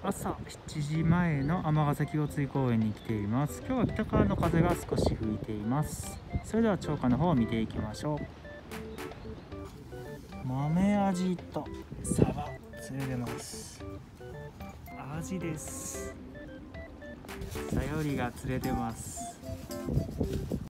朝7時前の尼崎魚追公園に来ています。今日は北からの風が少し吹いています。それでは釣果の方を見ていきましょう。豆アジとサバ釣れてます。アジです。サヨリが釣れてます。